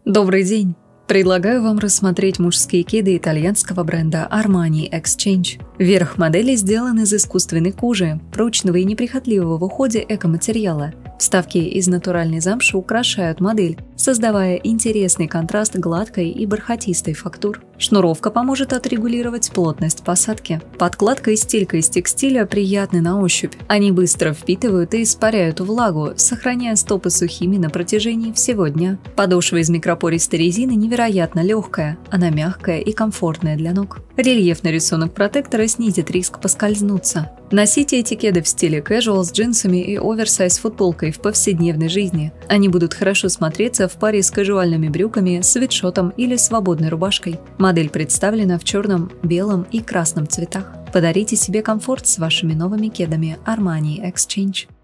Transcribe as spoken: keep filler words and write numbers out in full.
Добрый день! Предлагаю вам рассмотреть мужские кеды итальянского бренда Armani Exchange. Верх модели сделан из искусственной кожи, прочного и неприхотливого в уходе экоматериала. Вставки из натуральной замши украшают модель, создавая интересный контраст гладкой и бархатистой фактур. Шнуровка поможет отрегулировать плотность посадки. Подкладка и стелька из текстиля приятны на ощупь. Они быстро впитывают и испаряют влагу, сохраняя стопы сухими на протяжении всего дня. Подошва из микропористой резины невероятно легкая, она мягкая и комфортная для ног. Рельефный рисунок протектора снизит риск поскользнуться. Носите эти кеды в стиле casual с джинсами и оверсайз футболкой в повседневной жизни. Они будут хорошо смотреться в паре с кажуальными брюками, свитшотом или свободной рубашкой. Модель представлена в черном, белом и красном цветах. Подарите себе комфорт с вашими новыми кедами Armani Exchange.